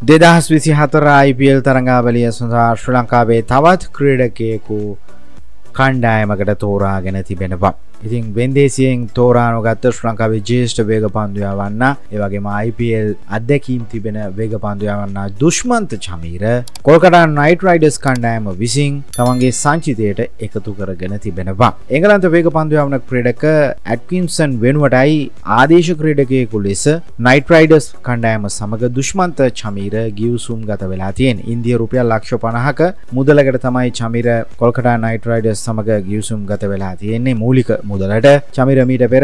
2024 IPL තරඟාවලිය සඳහා ශ්‍රී ලංකාවේ තවත් ක්‍රීඩකයෙකු කණ්ඩායමකට තෝරාගෙන තිබෙනවා. ඉතින් වෙන්දේසියෙන් තෝරානගත්ත ශ්‍රී ලංකාවේ ජ්‍යෙෂ්ඨ වේගපන්දු යවන්නා ඒ වගේම IPL අත්දැකීම් තිබෙන වේගපන්දු යවන්නා දුෂ්මන්ත චමීර කොල්කතා නයිට් රයිඩර්ස් කණ්ඩායම විසින් තමන්ගේ සංචිතයට එකතු කරගෙන තිබෙනවා. එංගලන්ත වේගපන්දු යවන ක්‍රීඩක ඇට්කින්සන් වෙනුවටයි ආදේශ ක්‍රීඩකයෙකු ලෙස නයිට් රයිඩර්ස් කණ්ඩායම සමග දුෂ්මන්ත චමීර ගිවිසුම් ගත වෙලා තියෙන්නේ. ඉන්දිය රුපියල් ලක්ෂ 50ක මුදලකට තමයි චමීර කොල්කතා නයිට් රයිඩර්ස් සමග ගිවිසුම් ගත වෙලා තියෙන්නේ. මූලික මුදලට චමීර මීට පෙර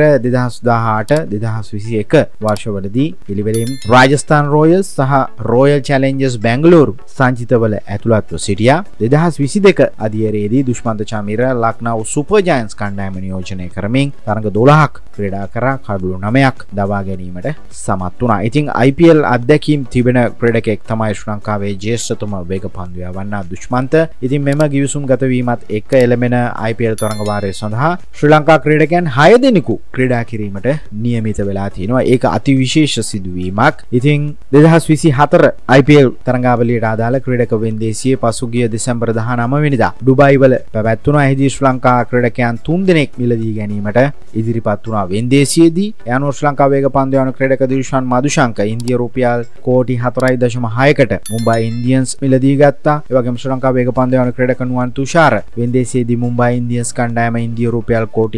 2018-2021 වර්ෂවලදී පිළිවෙලින් රාජස්ථාන් රොයල්ස් සහ රොයල් චැලෙන්ජර්ස් බැංගලෝරු සංචිතවල ඇතුළත්ව සිටියා. 2022 අදියරේදී දුෂ්මන්ත චමීර ලක්නව් සුපර් ජයන්ට්ස් කණ්ඩායම නියෝජනය කරමින් තරඟ 12ක් ක්‍රීඩා කරා කඩලු 9ක් දවා ගැනීමට සමත් වුණා. ඉතින් IPL අත්දැකීම් තිබෙන ක්‍රීඩකෙක් තමයි ශ්‍රී ලංකාවේ ජ්‍යෙෂ්ඨතම වේගපන්දු යවන්නා දුෂ්මන්ත. ඉතින් මෙම ගිවිසුම් ගත වීමත් එක්ක එළමෙන IPL තරඟ වාරය සඳහා ශ්‍රී ලංකා ක්‍රීඩකයන් 6 දෙනෙකු ක්‍රීඩා කිරීමට නියමිත වෙලා තියෙනවා. ඒක අතිවිශේෂ සිදුවීමක්. ඉතින් 2024 IPL තරඟාවලියට අදාළ ක්‍රීඩක වෙන්දේසියේ පසුගිය දෙසැම්බර් 19 වෙනිදා ඩුබායි වල පැවැත්වුණා. එහිදී ශ්‍රී ලංකා ක්‍රීඩකයන් 3 දෙනෙක් මිලදී ගැනීමට ඉදිරිපත් වුණා. වෙන්දේසියේදී යනෝ ශ්‍රී ලංකා වේගපන්දු යවන ක්‍රීඩක දිල්ෂාන් මදුශංක ඉන්දිය රුපියල් කෝටි 4.6කට මුම්බයි ඉන්දියන්ස් මිලදී ගත්තා. ඒ වගේම ශ්‍රී ලංකා වේගපන්දු යවන ක්‍රීඩක නුවන් තුෂාර වෙන්දේසියේදී මුම්බයි ඉන්දියන්ස් කණ්ඩායම ඉන්දිය රුපියල් කෝටි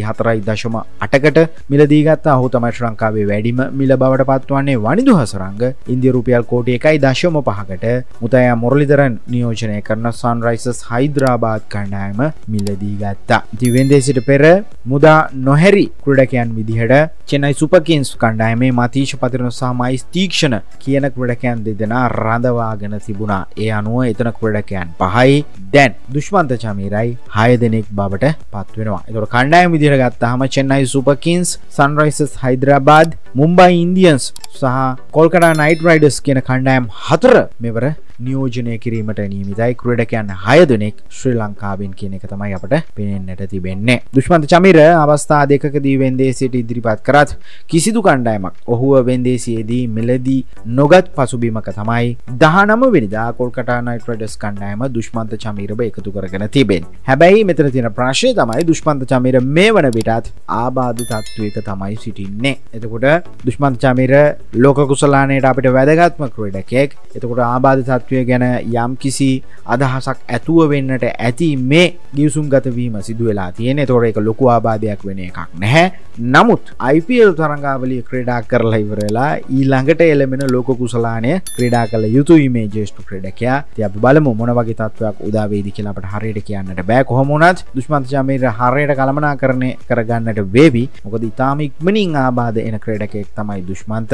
4.8කට මිලදී ගත්තා. ඔහු තමයි ශ්‍රී ලංකාවේ වැඩිම මිල බවට පත්වන්නේ. වනිදු හසරංග ඉන්දිය රුපියල් කෝටි 1.5කට මුතයා මුරලිදරන් නියෝජනය කරන සන්රයිසර්ස් හයිද්‍රාබාද් කණ්ඩායම මිලදී ගත්තා. ඉතින් වෙන්දේසියට පෙර මුදා නොහැරි ක්‍රීඩකයන් විදිහට චෙන්නයි සුපර් කිංස් කණ්ඩායමේ මතීෂ පතිරණ සහ මයිස් තීක්ෂණ කියන ක්‍රීඩකයන් දෙදෙනා රඳවාගෙන තිබුණා. ඒ අනුව එතන ක්‍රීඩකයන් 5යි දැන් දුෂ්මන්ත චමීරයි 6 දෙනෙක් බවට පත් වෙනවා. ඒතකොට කණ්ඩායම විදිහට ගත්තාම Chennai super kings, sunrisers Hyderabad, Mumbai Indians සහ කොල්කතා නයිට් රයිඩර්ස් කියන කණ්ඩායම් 4 මෙවර නියෝජනය කිරීමට නියමිතයි. ක්‍රීඩකයන් 6 දෙනෙක් ශ්‍රී ලංකාවෙන් කියන එක තමයි අපට පේනෙන්නට තිබෙන්නේ. දුෂ්මන්ත චමීර අවස්ථා දෙකකදී වෙන්දේසියට ඉදිරිපත් කරත් කිසිදු කණ්ඩායමක් ඔහුව වෙන්දේසියේදී මිලදී නොගත් පසුබිමක තමයි 19 වෙනිදා කොල්කතා නයිට් රයිඩර්ස් කණ්ඩායම දුෂ්මන්ත චමීරව එකතු කරගෙන තිබෙන්නේ. හැබැයි මෙතන තියෙන ප්‍රශ්නය තමයි දුෂ්මන්ත චමීර මේ වන විටත් ආබාධ තත්ත්වයක තමයි සිටින්නේ. එතකොට දුෂ්මන්ත චමීර ලෝක කුසලානයට අපිට වැදගත්ම ක්‍රීඩකයෙක්. එතකොට ආබාධ තත්ත්වය ගැන යම් කිසි අදහසක් ඇතුව වෙන්නට ඇති මේ ගිවිසුම් ගත වීම සිදු වෙලා තියෙන. ඒතකොට ඒක ලොකු ආබාධයක් වෙන එකක් නැහැ. නමුත් IPL තරඟාවලිය ක්‍රීඩා කරලා ඉවර වෙලා ඊළඟට එළමෙන ලෝක කුසලානය ක්‍රීඩා කළ යුතුයි මේ ජ්‍යෙෂ්ඨ ක්‍රීඩකයා. ඉතින් අපි බලමු මොන වගේ තත්ත්වයක් උදා වෙයිද කියලා අපට හරියට කියන්නට බෑ. කොහොම වුණත් දුෂ්මන්ත චමීර හරියට කළමනාකරණය කරගන්නට වේවි. මොකද ඉතාම ඉක්මනින් ආබාධ එන ක්‍රීඩකයෙක් තමයි දුෂ්මන්ත.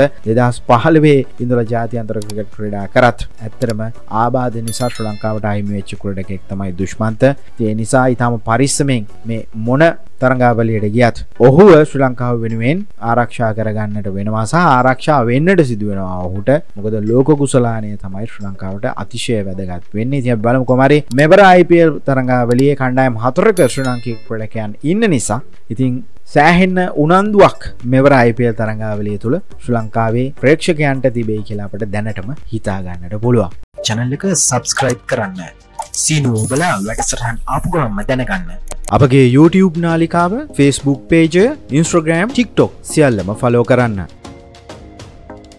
2015 ඉඳලා ජාත්‍යන්තර ක්‍රිකට් ක්‍රීඩා කරත් ඇත්තටම ආබාධ නිසා ශ්‍රී ලංකාවට අහිමි වෙච්ච ක්‍රීඩකයෙක් තමයි දුෂ්මන්ත. ඒ නිසා ඊටාම පරිස්සමෙන් මේ මොන තරඟාවලියට ගියත් ඔහුව ශ්‍රී ලංකාව වෙනුවෙන් ආරක්ෂා කරගන්නට වෙනවා සහ ආරක්ෂා වෙන්නට සිදු වෙනවා ඔහුට. මොකද ලෝක කුසලානය තමයි ශ්‍රී ලංකාවට අතිශය වැදගත් වෙන්නේ. ඉතින් අපි බලමු කොහොමරි මෙවර IPL තරඟාවලියේ කණ්ඩායම් 4ක ශ්‍රී ලාංකික ක්‍රීඩකයන් ඉන්න නිසා ඉතින් සෑහෙන්න උනන්දුවක් මෙවර IPL තරඟාවලිය තුල ශ්‍රී ලංකාවේ ප්‍රේක්ෂකයන්ට තිබෙයි කියලා අපිට දැනටම හිතා ගන්නට පුළුවන්. channel එක subscribe කරන්න. සීනුව ඔබලා වැඩසටහන් ආපු ගමන්ම දැනගන්න. අපගේ YouTube නාලිකාව, Facebook page, Instagram, TikTok සියල්ලම follow කරන්න.